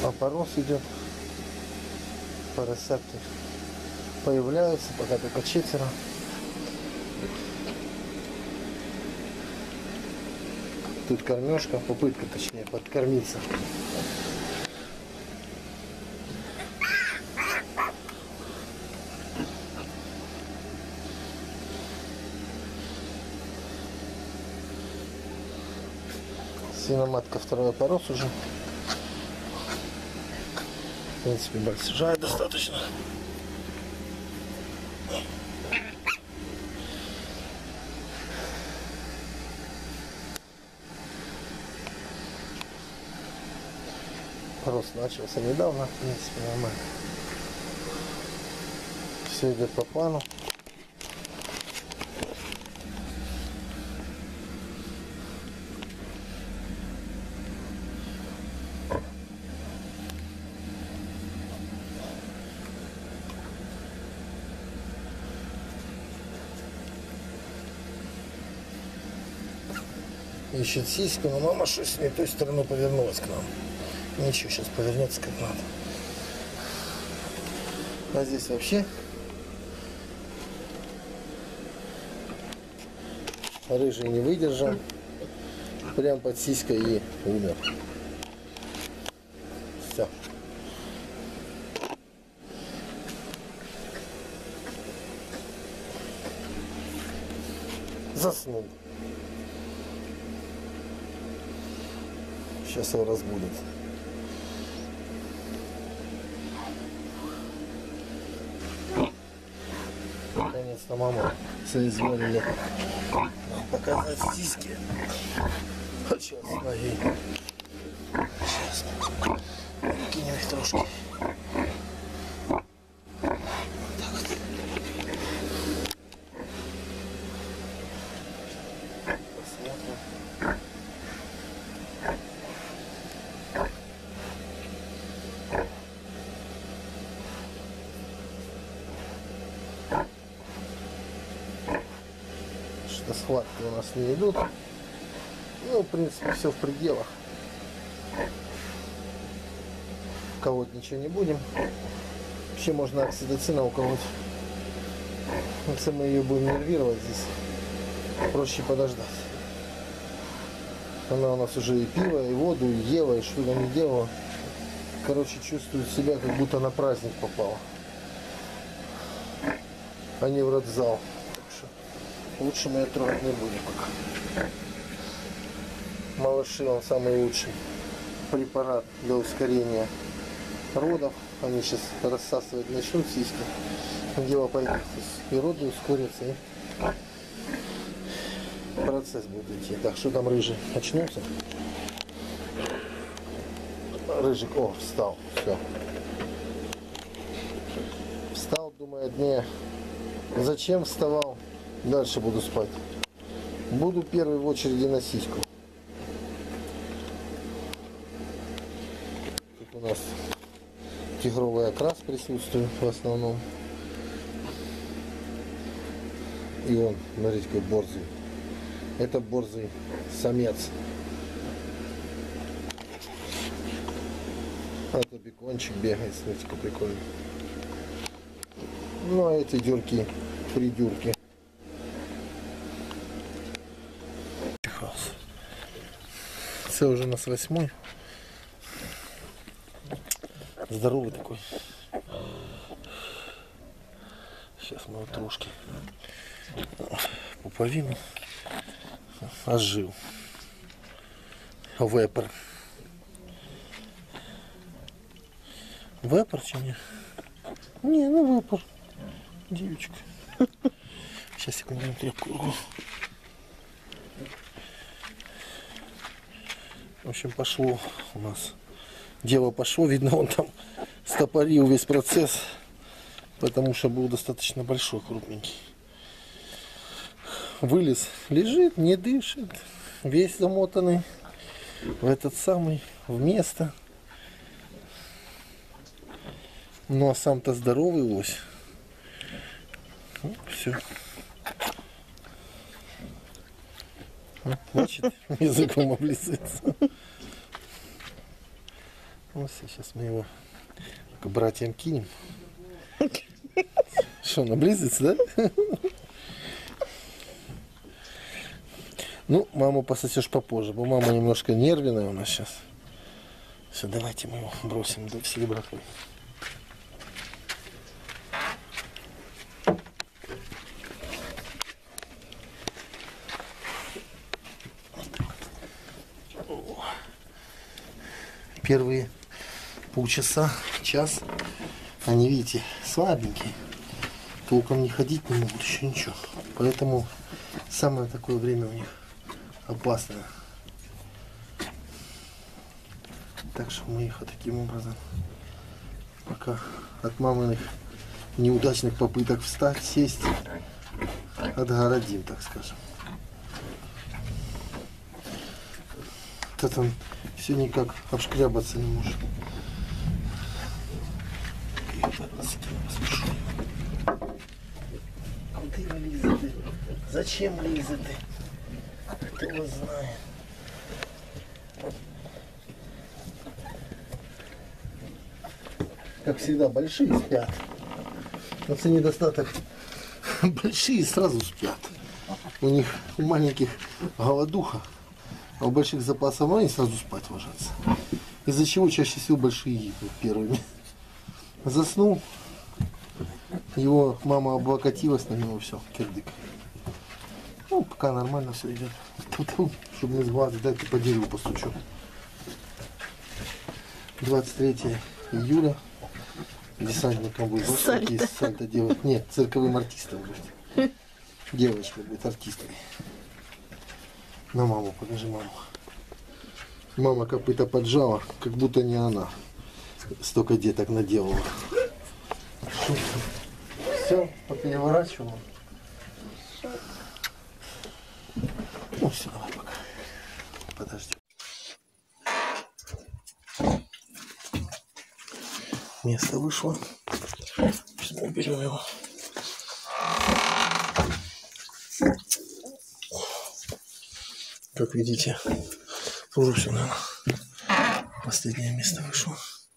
Опорос идет. Поросятки появляются, пока только 4. Тут кормежка, попытка точнее подкормиться. Свиноматка второй опорос уже. В принципе, большая достаточно. Рост начался недавно, в принципе, нормально. Все идет по плану. Ищет сиську, но мама что-то не той стороной повернулась к нам. Ничего, сейчас повернется как надо. А здесь вообще рыжий не выдержал. Прям под сиськой и умер. Все. Заснул. Сейчас его разбудит. Наконец-то мама соизволили показать сиськи. Сейчас ноги. Сейчас кинем их трошки. Вот так вот. Посмотрим. Что схватки у нас не идут. Ну, в принципе, все в пределах. Колоть ничего не будем. Вообще можно окситоцина уколоть. Если мы ее будем нервировать здесь, проще подождать. Она у нас уже и пиво, и воду, и ела, и что-то не делала. Короче, чувствует себя, как будто на праздник попала, а не в родзал. Так что лучше мы ее трогать не будем пока. Малыши, он самый лучший препарат для ускорения родов. Они сейчас рассасывать начнут сиськи. Дело пойдет. И роды ускорятся, и процесс будет идти. Так, что там рыжий? Очнулся? Рыжик, о, встал. Все. Встал, думает, не, зачем вставал? Дальше буду спать. Буду первый в очереди на сиську. Тут у нас тигровый окрас присутствует в основном. И он, смотрите, какой борзый. Это борзый самец. А то бекончик бегает, смотрите, какой прикольный. Ну а эти дюрки, придюрки. Все, уже у нас 8-й. Здоровый такой. Сейчас мы вот трошки пуповину ожил. Вепр. Вепр, че не? Не, ну вепр. Девочка. Сейчас, секунду, тряпку. В общем, пошло у нас. Дело пошло, видно, он там стопорил весь процесс, потому что был достаточно большой, крупненький. Вылез, лежит, не дышит, весь замотанный в этот самый, в место. Ну а сам-то здоровый лось. Ну, все. Значит, языком облизывается. Вот сейчас мы его к братьям кинем. Что, наблизится, да? Ну, маму пососешь попозже, бо мама немножко нервная у нас сейчас. Все, давайте мы его бросим до всей братвы. Первые полчаса, час, они, видите, слабенькие. Толком не ходить не могут, еще ничего. Поэтому самое такое время у них опасное. Так что мы их вот таким образом пока от маминых неудачных попыток встать, сесть, отгородим, так скажем. Вот он все никак обшкрябаться не может. Куда лезет ты? Зачем лезет ты? Кто его знает? Как всегда, большие спят. Но это недостаток. Большие сразу спят. У них у маленьких голодуха, а у больших запасов они сразу спать ложатся. Из-за чего чаще всего большие гибнут первыми. Заснул, его мама облокотилась на него, все, кирдык. Ну, пока нормально все идет. Чтобы не сглазить, дайте по дереву постучу. 23 июля. Десантником будет. Сальто делать. Нет, цирковым артистом будет. Девочка будет артисткой. На маму, покажи маму. Мама копыта поджала, как будто не она. Столько деток наделала. Все, переворачивала. Ну все, давай пока. Подожди. Место вышло. Сейчас мы уберем его. Как видите, тоже все, наверное, последнее место вышло.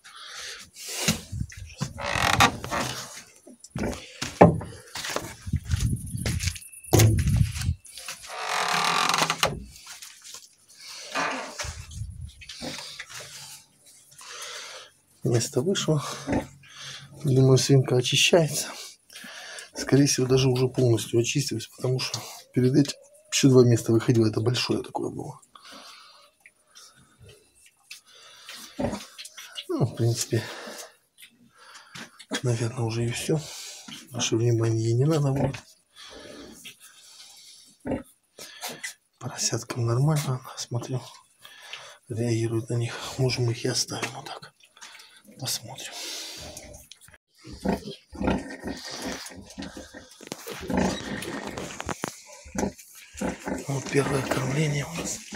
Место вышло. Думаю, свинка очищается. Скорее всего, даже уже полностью очистилась, потому что перед этим еще 2 места выходило. Это большое такое было. Ну, в принципе, наверное, уже и все. Наше внимание ей не надо будет. Поросяткам нормально, смотрю, реагируют на них. Можем их и оставим вот так. Посмотрим. Вот первое кормление у нас.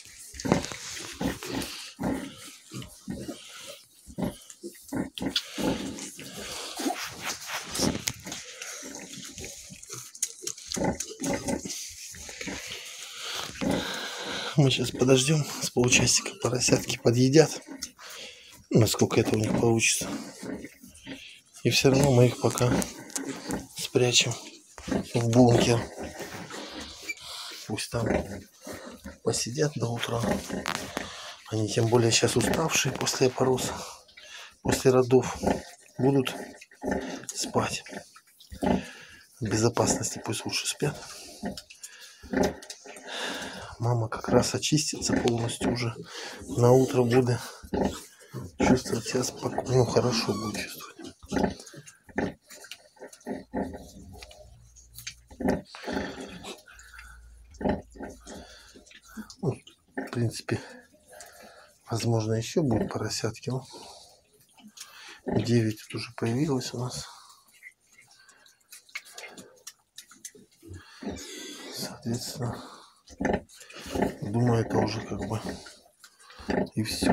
Мы сейчас подождем с полчасика, поросятки подъедят, насколько это у них получится. И все равно мы их пока спрячем в бункер. Пусть там посидят до утра. Они тем более сейчас уставшие после опороса, после родов, будут спать. В безопасности пусть лучше спят. Мама как раз очистится полностью уже. На утро буду чувствовать себя спокойно. Ну, хорошо буду чувствовать. Ну, в принципе, возможно, еще будут поросятки. Но 9 тут уже появилось у нас. Соответственно, думаю, это уже как бы и все.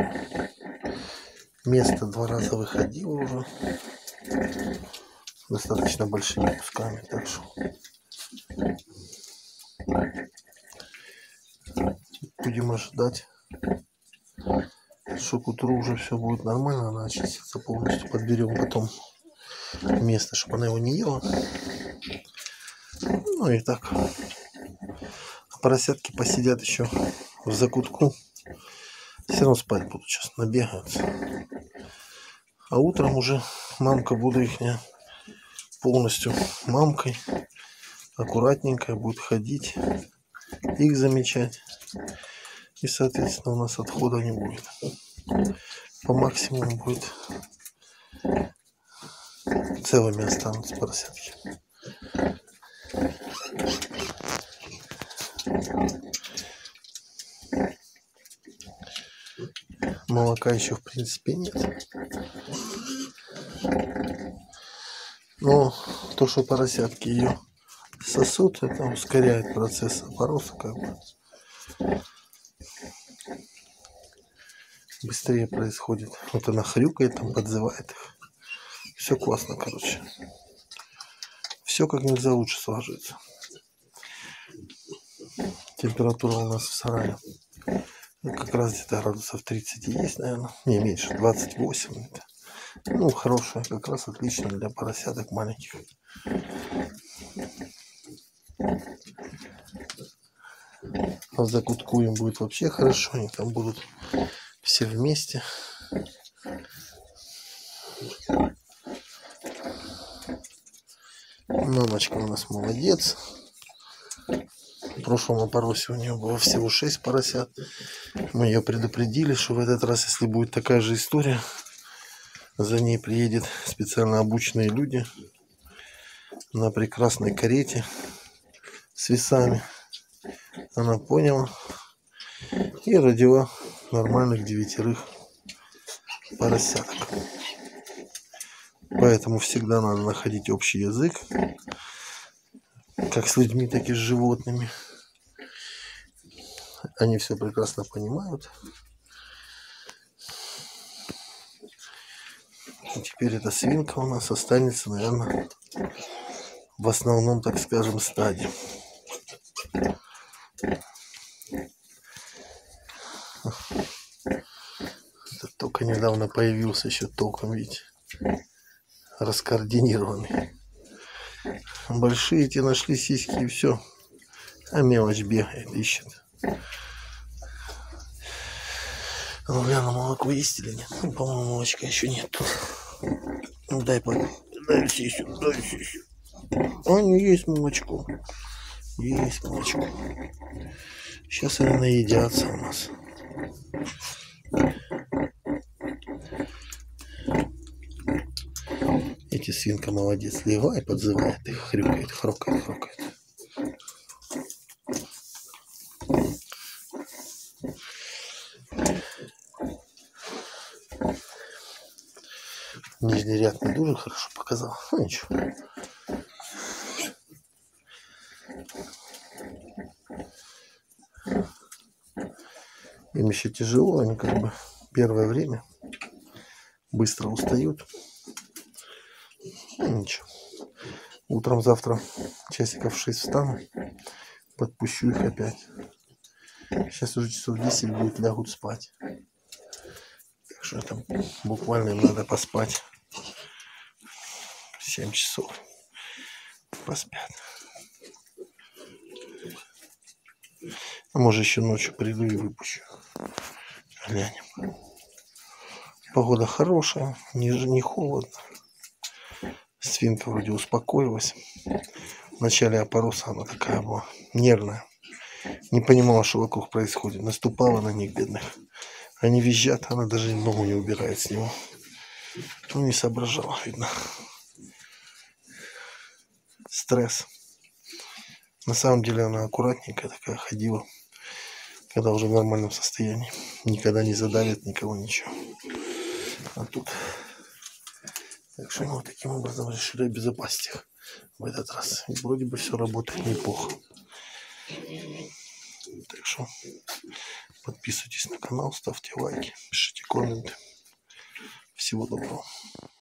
Место 2 раза выходило уже. Достаточно большими кусками, так что будем ожидать что к утру уже все будет нормально, она очистится полностью. Подберем потом место, чтобы она его не ела. Ну и так. А поросятки посидят еще в закутку. Все равно спать будут сейчас, набегаются. А утром уже мамка буду их полностью мамкой. Аккуратненько будет ходить, их замечать. И, соответственно, у нас отхода не будет. По максимуму будет целыми останутся поросятки. Молока еще в принципе нет. Но то, что поросятки ее сосут, это ускоряет процесс опороса, как бы. Быстрее происходит. Вот она хрюкает, там подзывает их. Все классно, короче. Все как нельзя лучше сложится. Температура у нас в сарае как раз где-то градусов 30 есть, наверное. Не меньше, 28. Ну, хорошая, как раз отлично для поросяток маленьких. А в закутку им будет вообще хорошо. Они там будут все вместе. Мамочка у нас молодец. В прошлом опоросе у нее было всего 6 поросят. Мы ее предупредили, что в этот раз, если будет такая же история, за ней приедет специально обученные люди на прекрасной карете с весами. Она поняла и родила нормальных 9 поросяток. Поэтому всегда надо находить общий язык, как с людьми, так и с животными. Они все прекрасно понимают. И теперь эта свинка у нас останется, наверное, в основном, так скажем, стаде. Это только недавно появился, еще толком, видите, раскоординированный. Большие эти нашли сиськи и все. А мелочь бегает, ищет. Ну, гляну, молоко есть или нет? Ну, по-моему, молочка еще нет. Ну, дай сисю, дай сисю. А, не есть молочко. Есть молочко. Сейчас они наедятся у нас. Эти свинка молодец. Легла и подзывает их, хрюкает, хрокает, хрокает. Нижний ряд не дуже хорошо показал. Ну ничего. Им еще тяжело, они как бы первое время быстро устают. Ну ничего. Утром завтра часиков в 6 встану, подпущу их опять. Сейчас уже часов 10 будет, лягут спать. Так что это буквально им надо поспать. 7 часов поспят. А может еще ночью приду и выпущу. Глянем. Погода хорошая, не холодно. Свинка вроде успокоилась. В начале опороса она такая была нервная. Не понимала, что вокруг происходит. Наступала на них, бедных. Они визжат, она даже ногу не убирает с него. Ну, не соображала, видно. Стресс. На самом деле она аккуратненькая такая ходила, когда уже в нормальном состоянии. Никогда не задавит никого, ничего. А тут... Так что мы вот таким образом решили обезопасить их в этот раз. И вроде бы все работает неплохо. Так что подписывайтесь на канал, ставьте лайки, пишите комменты. Всего доброго.